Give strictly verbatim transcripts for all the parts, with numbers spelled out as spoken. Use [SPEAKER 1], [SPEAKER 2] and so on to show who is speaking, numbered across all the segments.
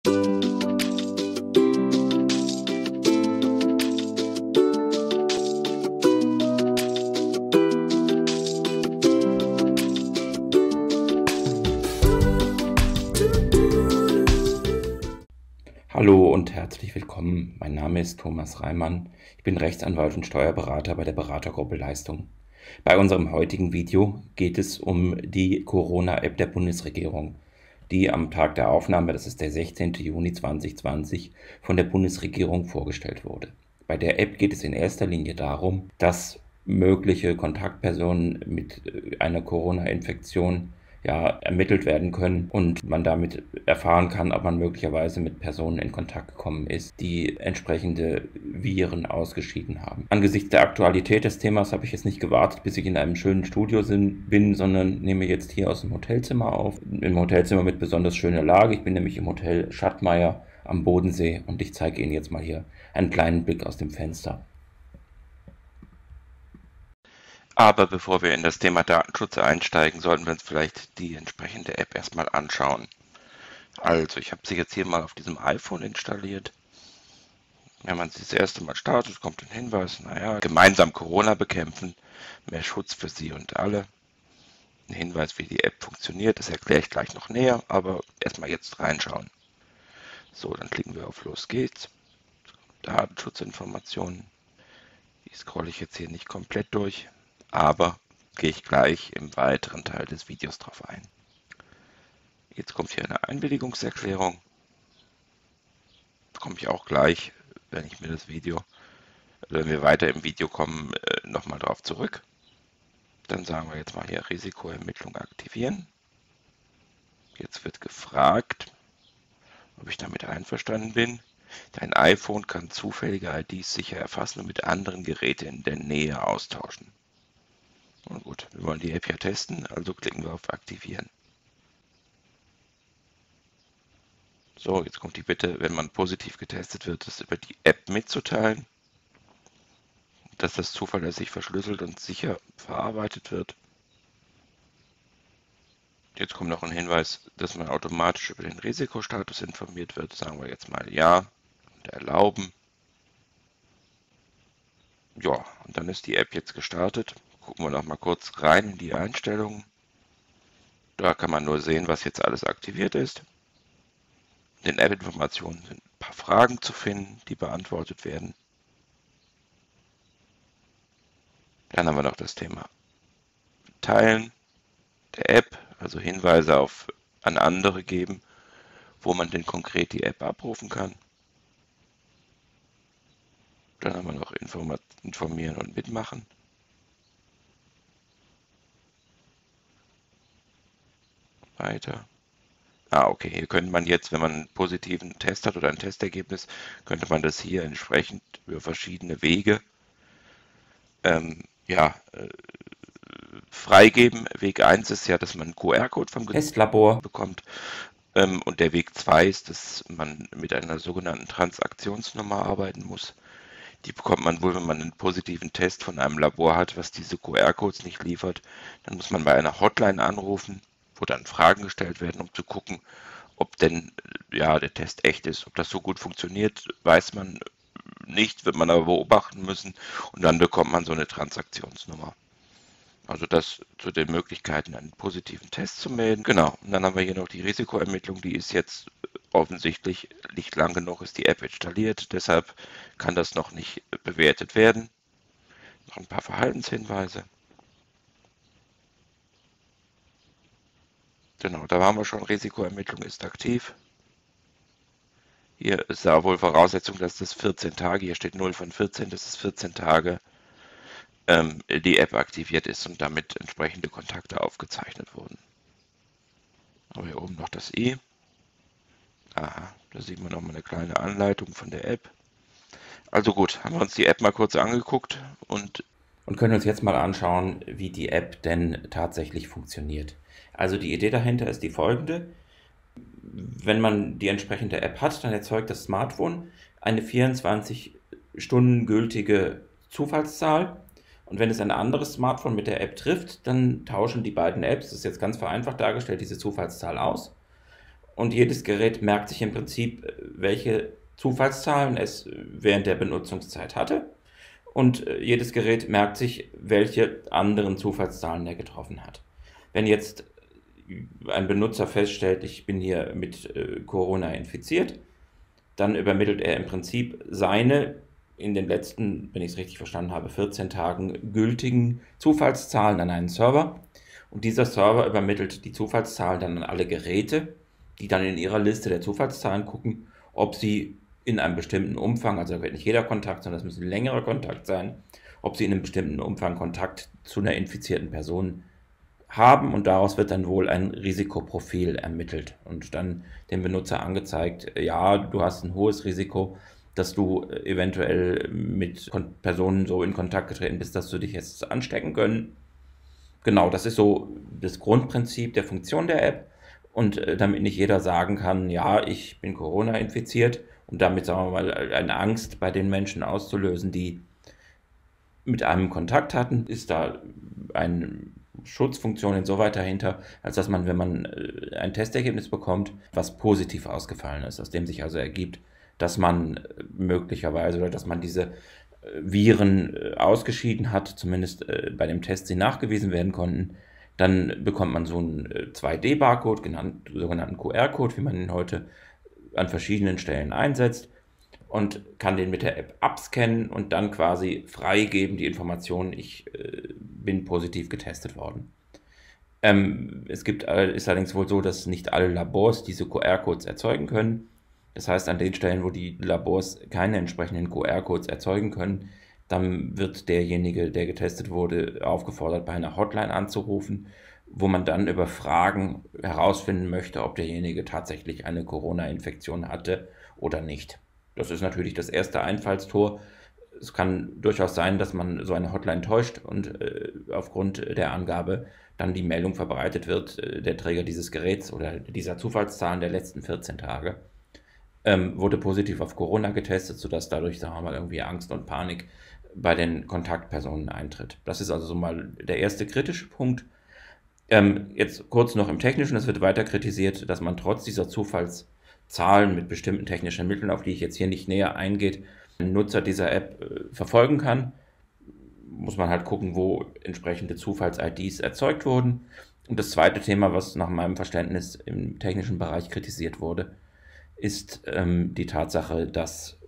[SPEAKER 1] Hallo und herzlich willkommen. Mein Name ist Thomas Reimann. Ich bin Rechtsanwalt und Steuerberater bei der Beratergruppe Leistung. Bei unserem heutigen Video geht es um die Corona-App der Bundesregierung, die am Tag der Aufnahme, das ist der sechzehnten Juni zweitausendzwanzig, von der Bundesregierung vorgestellt wurde. Bei der App geht es in erster Linie darum, dass mögliche Kontaktpersonen mit einer Corona-Infektion ja, ermittelt werden können und man damit erfahren kann, ob man möglicherweise mit Personen in Kontakt gekommen ist, die entsprechende Viren ausgeschieden haben. Angesichts der Aktualität des Themas habe ich jetzt nicht gewartet, bis ich in einem schönen Studio bin, sondern nehme jetzt hier aus dem Hotelzimmer auf. Im Hotelzimmer mit besonders schöner Lage. Ich bin nämlich im Hotel Schattmeier am Bodensee und ich zeige Ihnen jetzt mal hier einen kleinen Blick aus dem Fenster.
[SPEAKER 2] Aber bevor wir in das Thema Datenschutz einsteigen, sollten wir uns vielleicht die entsprechende App erstmal anschauen. Also, ich habe sie jetzt hier mal auf diesem iPhone installiert. Wenn man sie das erste Mal startet, kommt ein Hinweis, naja, gemeinsam Corona bekämpfen, mehr Schutz für Sie und alle. Ein Hinweis, wie die App funktioniert, das erkläre ich gleich noch näher, aber erstmal jetzt reinschauen. So, dann klicken wir auf Los geht's. Datenschutzinformationen. Die scrolle ich jetzt hier nicht komplett durch, aber gehe ich gleich im weiteren Teil des Videos drauf ein. Jetzt kommt hier eine Einwilligungserklärung. Da komme ich auch gleich, wenn ich mir das Video, wenn wir weiter im Video kommen, nochmal drauf zurück. Dann sagen wir jetzt mal hier Risikoermittlung aktivieren. Jetzt wird gefragt, ob ich damit einverstanden bin. Dein iPhone kann zufällige I Ds sicher erfassen und mit anderen Geräten in der Nähe austauschen. Und gut, wir wollen die App ja testen, also klicken wir auf Aktivieren. So, jetzt kommt die Bitte, wenn man positiv getestet wird, das über die App mitzuteilen, dass das zuverlässig verschlüsselt und sicher verarbeitet wird. Jetzt kommt noch ein Hinweis, dass man automatisch über den Risikostatus informiert wird. Sagen wir jetzt mal Ja und erlauben. Ja, und dann ist die App jetzt gestartet. Gucken wir noch mal kurz rein in die Einstellungen. Da kann man nur sehen, was jetzt alles aktiviert ist. In den App-Informationen sind ein paar Fragen zu finden, die beantwortet werden. Dann haben wir noch das Thema Teilen der App, also Hinweise auf, an andere geben, wo man denn konkret die App abrufen kann. Dann haben wir noch Informieren und Mitmachen. Weiter. Ah, okay, hier könnte man jetzt, wenn man einen positiven Test hat oder ein Testergebnis, könnte man das hier entsprechend über verschiedene Wege ähm, ja, äh, freigeben. Weg eins ist ja, dass man einen Q R-Code vom
[SPEAKER 1] Testlabor
[SPEAKER 2] bekommt. Ähm, und der Weg zwei ist, dass man mit einer sogenannten Transaktionsnummer arbeiten muss. Die bekommt man wohl, wenn man einen positiven Test von einem Labor hat, was diese Q R-Codes nicht liefert. Dann muss man bei einer Hotline anrufen, wo dann Fragen gestellt werden, um zu gucken, ob denn ja, der Test echt ist. Ob das so gut funktioniert, weiß man nicht, wird man aber beobachten müssen und dann bekommt man so eine Transaktionsnummer. Also das zu den Möglichkeiten, einen positiven Test zu melden. Genau, und dann haben wir hier noch die Risikoermittlung, die ist jetzt offensichtlich nicht lang genug, ist die App installiert, deshalb kann das noch nicht bewertet werden. Noch ein paar Verhaltenshinweise. Genau, da waren wir schon, Risikoermittlung ist aktiv. Hier ist ja wohl Voraussetzung, dass das vierzehn Tage, hier steht null von vierzehn, dass es vierzehn Tage ähm, die App aktiviert ist und damit entsprechende Kontakte aufgezeichnet wurden. Aber hier oben noch das I. Aha, da sieht man nochmal eine kleine Anleitung von der App. Also gut, haben wir uns die App mal kurz angeguckt und
[SPEAKER 1] und können uns jetzt mal anschauen, wie die App denn tatsächlich funktioniert. Also die Idee dahinter ist die folgende. Wenn man die entsprechende App hat, dann erzeugt das Smartphone eine vierundzwanzig Stunden gültige Zufallszahl. Und wenn es ein anderes Smartphone mit der App trifft, dann tauschen die beiden Apps, das ist jetzt ganz vereinfacht dargestellt, diese Zufallszahl aus. und jedes Gerät merkt sich im Prinzip, welche Zufallszahlen es während der Benutzungszeit hatte, und jedes Gerät merkt sich, welche anderen Zufallszahlen er getroffen hat. Wenn jetzt ein Benutzer feststellt, ich bin hier mit Corona infiziert, dann übermittelt er im Prinzip seine in den letzten, wenn ich es richtig verstanden habe, vierzehn Tagen gültigen Zufallszahlen an einen Server. Und dieser Server übermittelt die Zufallszahlen dann an alle Geräte, die dann in ihrer Liste der Zufallszahlen gucken, ob sie in einem bestimmten Umfang, also da wird nicht jeder Kontakt, sondern es muss ein längerer Kontakt sein, ob sie in einem bestimmten Umfang Kontakt zu einer infizierten Person haben, und daraus wird dann wohl ein Risikoprofil ermittelt und dann dem Benutzer angezeigt, ja, du hast ein hohes Risiko, dass du eventuell mit Personen so in Kontakt getreten bist, dass du dich jetzt anstecken können. Genau, das ist so das Grundprinzip der Funktion der App, und damit nicht jeder sagen kann, ja, ich bin Corona infiziert, und damit, sagen wir mal, eine Angst bei den Menschen auszulösen, die mit einem Kontakt hatten, ist da eine Schutzfunktion insoweit dahinter, als dass man, wenn man ein Testergebnis bekommt, was positiv ausgefallen ist, aus dem sich also ergibt, dass man möglicherweise oder dass man diese Viren ausgeschieden hat, zumindest bei dem Test sie nachgewiesen werden konnten, dann bekommt man so einen zwei D Barcode, genannt, sogenannten Q R-Code, wie man ihn heute an verschiedenen Stellen einsetzt, und kann den mit der App abscannen und dann quasi freigeben die Information, ich äh, bin positiv getestet worden. Ähm, es gibt, ist allerdings wohl so, dass nicht alle Labors diese Q R-Codes erzeugen können. Das heißt, an den Stellen, wo die Labors keine entsprechenden Q R-Codes erzeugen können, dann wird derjenige, der getestet wurde, aufgefordert, bei einer Hotline anzurufen, wo man dann über Fragen herausfinden möchte, ob derjenige tatsächlich eine Corona-Infektion hatte oder nicht. Das ist natürlich das erste Einfallstor. Es kann durchaus sein, dass man so eine Hotline täuscht und äh, aufgrund der Angabe dann die Meldung verbreitet wird, äh, der Träger dieses Geräts oder dieser Zufallszahlen der letzten vierzehn Tage ähm, wurde positiv auf Corona getestet, sodass dadurch, sagen wir mal, irgendwie Angst und Panik bei den Kontaktpersonen eintritt. Das ist also so mal der erste kritische Punkt. Ähm, jetzt kurz noch im Technischen, es wird weiter kritisiert, dass man trotz dieser Zufallszahlen mit bestimmten technischen Mitteln, auf die ich jetzt hier nicht näher eingehe, den Nutzer dieser App äh, verfolgen kann. Muss man halt gucken, wo entsprechende Zufalls-I Ds erzeugt wurden. Und das zweite Thema, was nach meinem Verständnis im technischen Bereich kritisiert wurde, ist ähm, die Tatsache, dass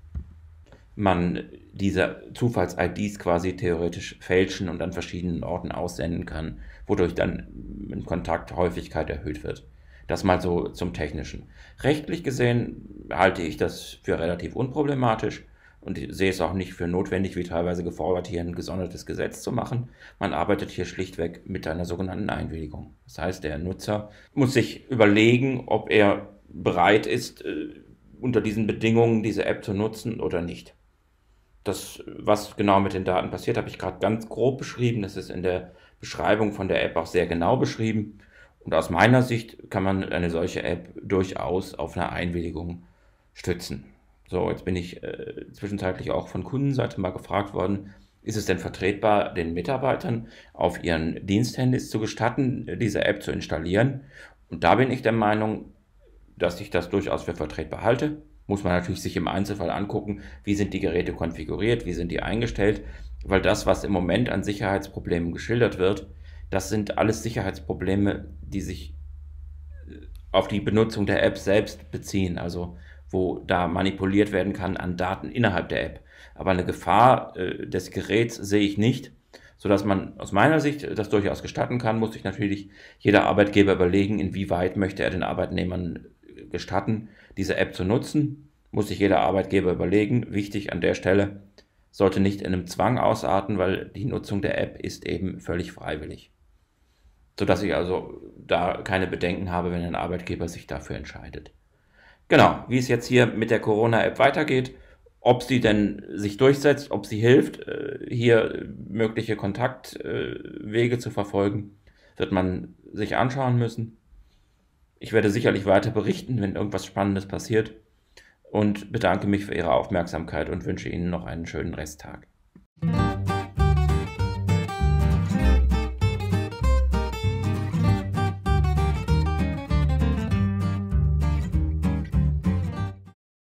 [SPEAKER 1] man diese Zufalls-I Ds quasi theoretisch fälschen und an verschiedenen Orten aussenden kann, wodurch dann eine Kontakthäufigkeit erhöht wird. Das mal so zum Technischen. Rechtlich gesehen halte ich das für relativ unproblematisch und sehe es auch nicht für notwendig, wie teilweise gefordert, hier ein gesondertes Gesetz zu machen. Man arbeitet hier schlichtweg mit einer sogenannten Einwilligung. Das heißt, der Nutzer muss sich überlegen, ob er bereit ist, unter diesen Bedingungen diese App zu nutzen oder nicht. Das, was genau mit den Daten passiert, habe ich gerade ganz grob beschrieben. Das ist in der Beschreibung von der App auch sehr genau beschrieben. Und aus meiner Sicht kann man eine solche App durchaus auf eine Einwilligung stützen. So, jetzt bin ich äh, zwischenzeitlich auch von Kundenseite mal gefragt worden, ist es denn vertretbar, den Mitarbeitern auf ihren Diensthandys zu gestatten, diese App zu installieren? Und da bin ich der Meinung, dass ich das durchaus für vertretbar halte. Muss man natürlich sich im Einzelfall angucken, wie sind die Geräte konfiguriert, wie sind die eingestellt, weil das, was im Moment an Sicherheitsproblemen geschildert wird, das sind alles Sicherheitsprobleme, die sich auf die Benutzung der App selbst beziehen, also wo da manipuliert werden kann an Daten innerhalb der App. Aber eine Gefahr äh, des Geräts sehe ich nicht, sodass man aus meiner Sicht das durchaus gestatten kann, muss sich natürlich jeder Arbeitgeber überlegen, inwieweit möchte er den Arbeitnehmern gestatten, diese App zu nutzen, muss sich jeder Arbeitgeber überlegen. Wichtig an der Stelle, sollte nicht in einem Zwang ausarten, weil die Nutzung der App ist eben völlig freiwillig. Sodass ich also da keine Bedenken habe, wenn ein Arbeitgeber sich dafür entscheidet. Genau, wie es jetzt hier mit der Corona-App weitergeht, ob sie denn sich durchsetzt, ob sie hilft, hier mögliche Kontaktwege zu verfolgen, wird man sich anschauen müssen. Ich werde sicherlich weiter berichten, wenn irgendwas Spannendes passiert, und bedanke mich für Ihre Aufmerksamkeit und wünsche Ihnen noch einen schönen Resttag.